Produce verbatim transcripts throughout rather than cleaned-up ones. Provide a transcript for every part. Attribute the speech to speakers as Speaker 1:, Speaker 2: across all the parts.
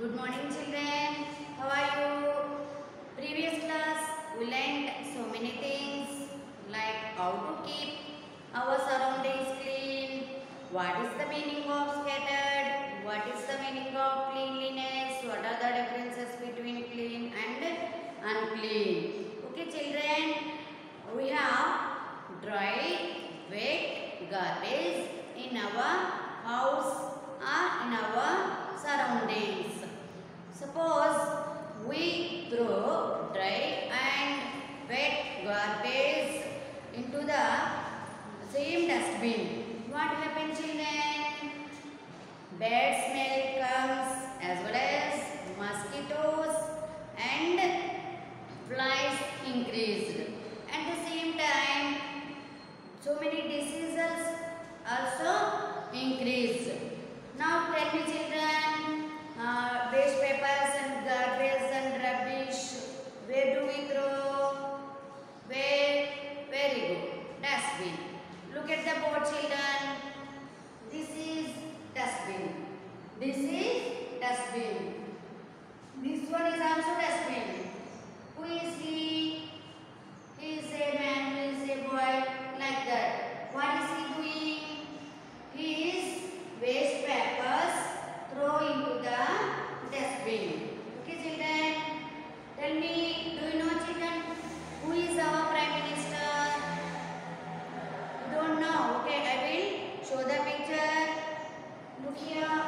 Speaker 1: Good morning children. How are you? Previous class we learned so many things like how to keep our surroundings clean. What is the meaning of scattered? What is the meaning of cleanliness? What are the differences between clean and unclean? Okay children, we have dry, wet, garbage in our house or in our surroundings. Suppose we throw dry and wet garbage into the same dustbin. What happens children? Bad smell comes as well as mosquitoes and flies increased. At the same time, so many diseases also increased. Now tell me children, uh, waste papers and garbage and rubbish, where do we throw? Where? Very good. Dustbin. Look at the board children. This is dustbin. This is dustbin. This one is also dustbin. Who is he? He is a man, he is a boy, like that. What is he doing? He is waste papers throw into the dustbin. Okay children, tell me, do you know children, who is our Prime Minister? You don't know? Okay, I will show the picture. Look here.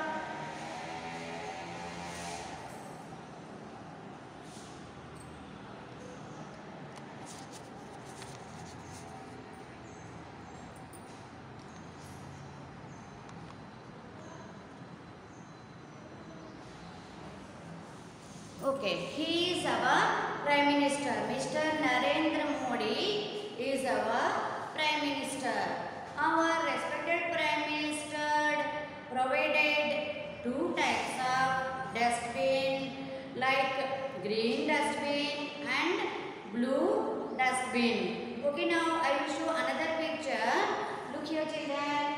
Speaker 1: Okay, he is our Prime Minister. Mister Narendra Modi is our Prime Minister. Our respected Prime Minister provided two types of dustbin, like green dustbin and blue dustbin. Okay, now I will show another picture. Look here children.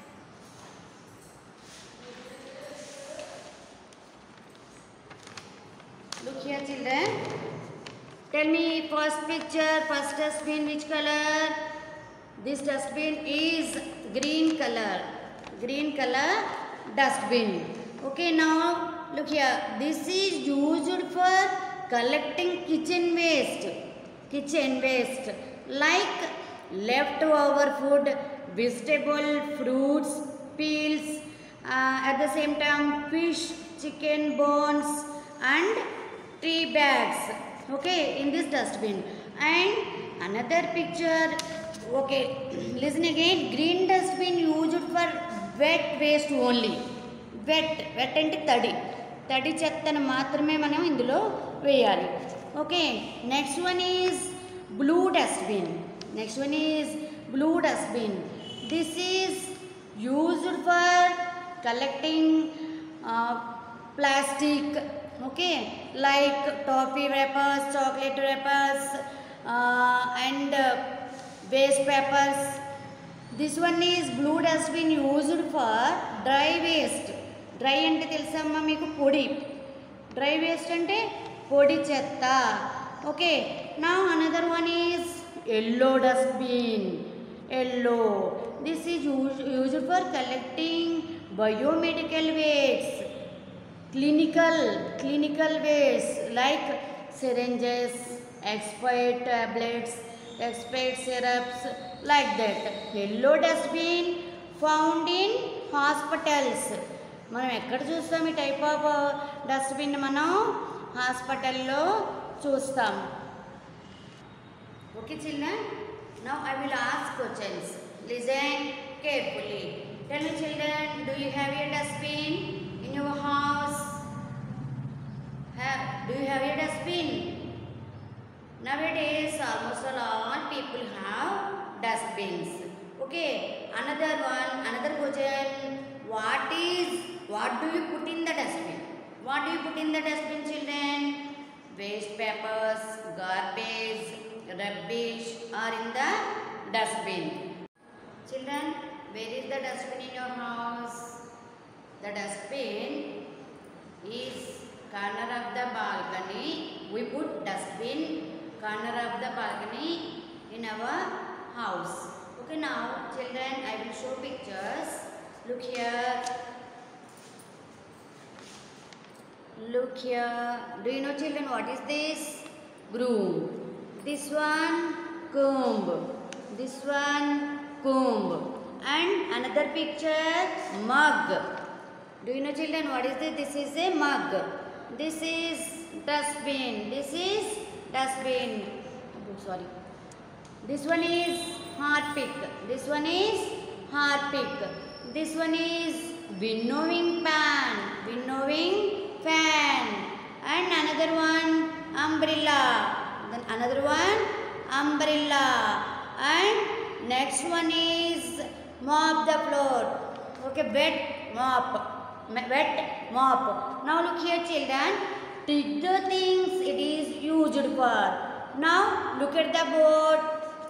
Speaker 1: Look here children. Tell me first picture, first dustbin which color? This dustbin is green color. Green color dustbin. Okay, now look here. This is used for collecting kitchen waste. Kitchen waste like leftover food, vegetable, fruits, peels, uh, at the same time fish, chicken bones and tea bags, okay, in this dustbin. And another picture, okay, listen again. Green dustbin used for wet waste only. Wet, wet అంటే తడి తడి చెత్తను మాత్రమే మనం ఇందులో వేయాలి. Okay, next one is blue dustbin. Next one is blue dustbin. This is used for collecting plastic, okay, like toffee wrappers, chocolate wrappers uh, and uh, waste papers. This one is blue dustbin used for dry waste. Dry ante telusamma meeku podi. Dry waste ante podi chetta. Okay, now another one is yellow dustbin. Yellow. This is used, used for collecting biomedical waste. Clinical, clinical waste like syringes, expired tablets, expired syrups, like that. Yellow dustbin found in hospitals. మనం ఎక్కడ చూస్తాం ఈ type of dustbin? మనం హాస్పిటల్లో చూస్తాం. Okay children, now I will ask questions. Listen carefully. Tell me children, do you have a dustbin in your house? Have, do you have a dustbin? Nowadays almost all people have dustbins. Okay, another one, another question. What is, what do you put in the dustbin? What do you put in the dustbin children? Waste papers, garbage, rubbish are in the dustbin. Children, where is the dustbin in your house? The dustbin is corner of the balcony we put dustbin, corner of the balcony in our house. Okay, now children, I will show pictures. Look here. Look here. Do you know, children, what is this? Broom. This one comb. This one comb. And another picture, mug. Do you know, children, what is this? This is a mug. This is dustbin. This is dustbin. Oh, sorry. This one is harpic. This one is harpic. This one is winnowing pan. Winnowing fan. And another one, umbrella. Then another one, umbrella. And next one is mop the floor. Okay, wet mop. Wet mop. Now look here, children. Take the things it is used for. Now look at the board.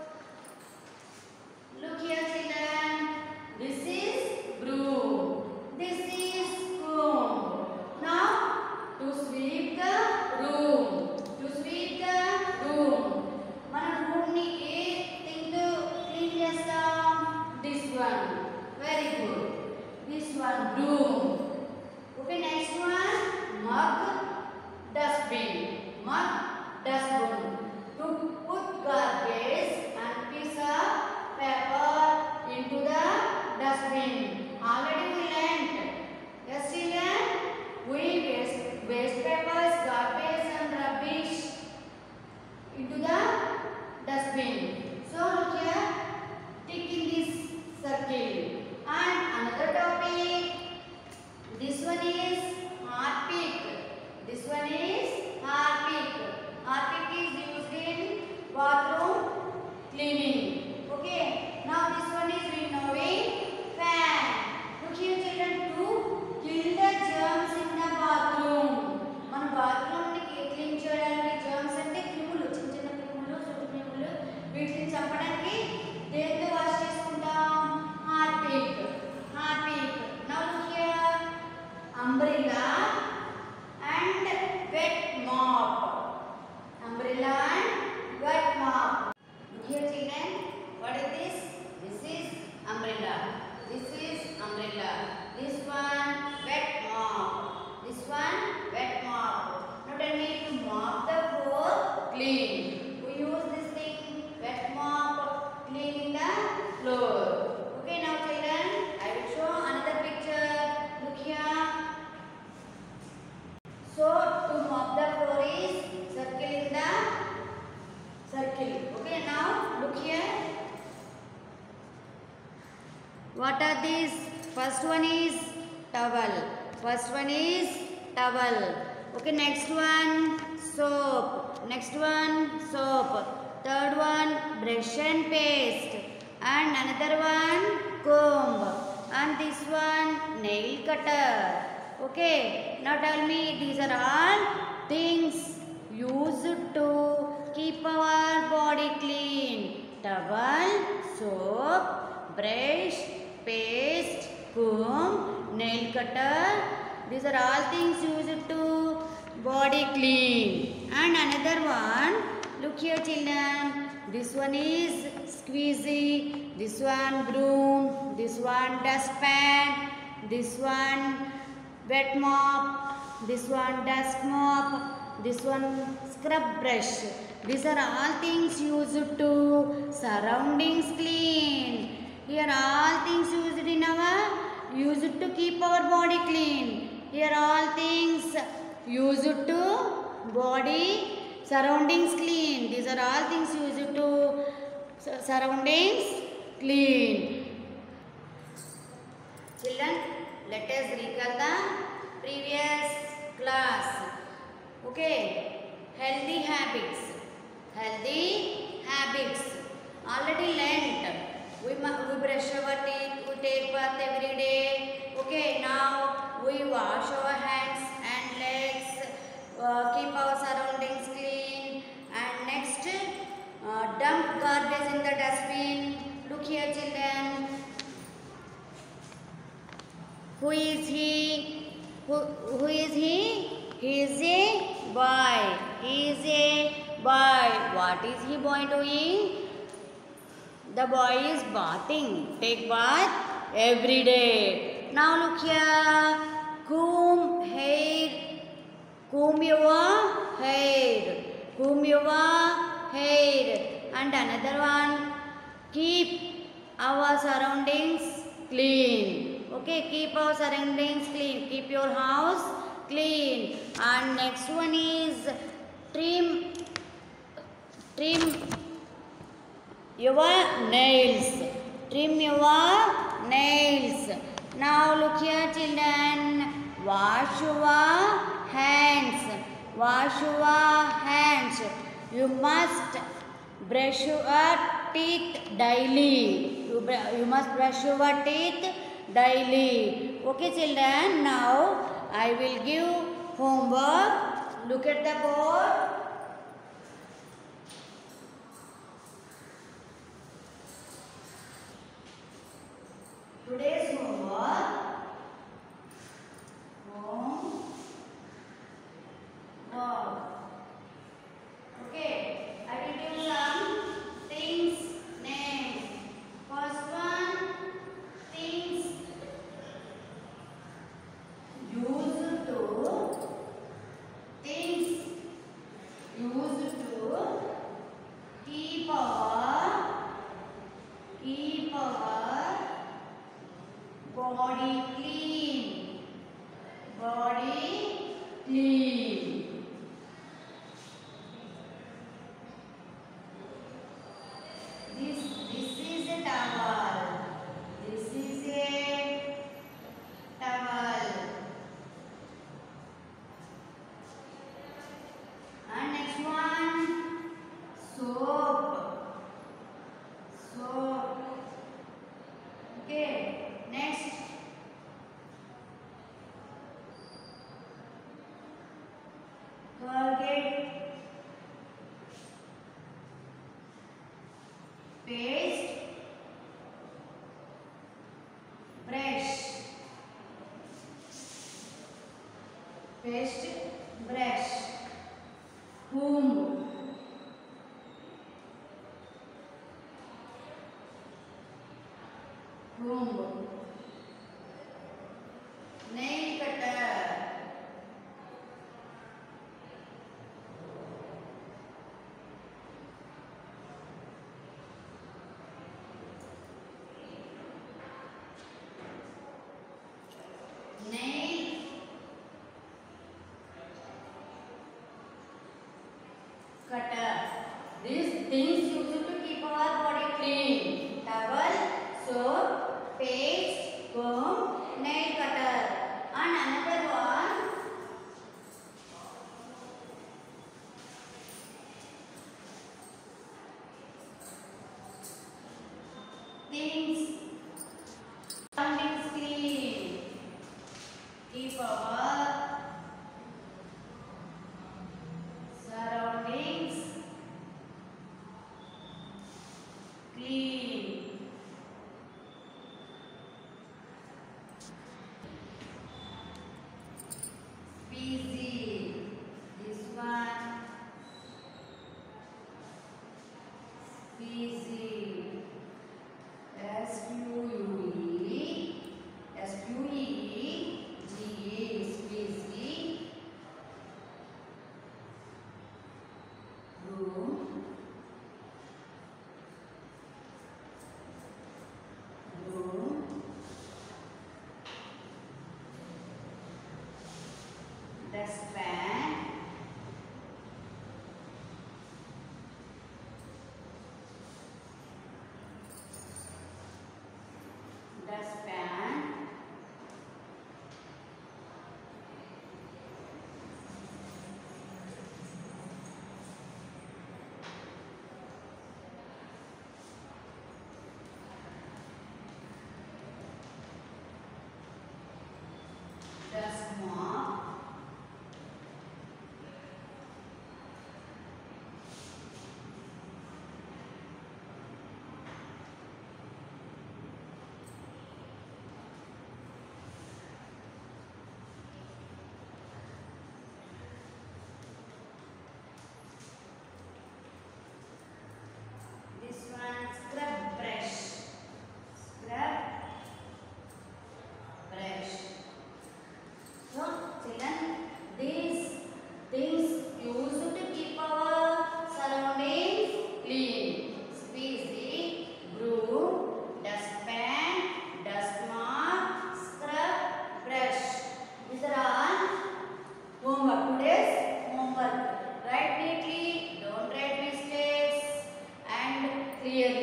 Speaker 1: Look here, children. This is broom. This is comb. Now to sweep the room. To sweep the room. Mana room ni a thing to clean chestam? This one. Very good. This one, broom. Okay, next one, mug, dustbin. Mug, dustbin. To put garbage and piece of paper into the dustbin. Already we learned. Yes, children? We waste, waste papers, garbage and rubbish into the dustbin. So look here, tick in this circle. And another topic, this one is harpic. This one is harpic. Harpic is used in bathroom cleaning. Okay. Now this one is winnowing fan. Look here, children, to kill the germs in the bathroom. మన bathroom ని clean చేయడానికి germs అంటే క్రిములు, చిన్న చిన్న క్రిములు, సుడు క్రిములు, వీటిని చంపడానికి దేంతో వాష్ చేసుకుంటాం? Harpic. Harpic. Now look here, umbrella and wet mop. Umbrella and wet mop. Look here, children. What is this? This is umbrella. This is umbrella. This one wet mop. This one wet mop. Now tell me, to mop the floor clean. We use this thing, wet mop, cleaning the floor. Okay, now children, I will show another picture. Look here. So to mop the floor is circle in the circle. Okay, now look here. What are these? First one is towel. First one is towel. Okay, next one soap. Next one soap. Third one brush and paste. And another one comb. And this one nail cutter. Okay, now tell me, these are all things used to keep our body clean. Towel, soap, brush, paste, comb, nail cutter. These are all things used to body clean. And another one, look here, children. This one is squeezy. This one broom. This one dustpan. This one wet mop. This one dust mop. This one scrub brush. These are all things used to surroundings clean. Here all things used in our used to keep our body clean. Here all things used to body surroundings clean. These are all things used to surroundings clean. Children, let us recall the previous class. Okay, healthy habits. Healthy habits. Already learnt. We, we brush our teeth, we take bath every day. Okay, now we wash our hands and legs, uh, keep our surroundings clean. And next, uh, dump garbage in the dustbin. Look here, children. Who is he? Who, who is he? He is a boy. He is a boy. What is he boy doing? The boy is bathing. Take bath every day. Now look here. Comb hair. Comb your hair. Comb your hair. And another one. Keep our surroundings clean. Okay, keep our surroundings clean. Keep your house clean. And next one is trim. Trim your nails. Trim your nails. Now look here, children. Wash your hands. Wash your hands. You must brush your teeth daily. You, you must brush your teeth daily. Okay, children. Now I will give homework. Look at the board. Today's homework, home work. Okay, I will give some things names. First one, things used to, things used to keep our, keep our body clean. Body clean. This this is a towel. This is a towel. And next one, soap. Soap. Okay. Next, Colgate, paste, brush, paste, brush, comb, comb. Nail cutter, nail cutter. These things used to keep our body clean. Towel, soap, paste, comb, nail cutter. And another one, things surroundings clean. Keep our surroundings clean. Busy. This one. Busy. S Q U E. S Q E. G is busy. Room. Room. Dustpan. Dustpan. Dust mop.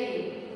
Speaker 1: live.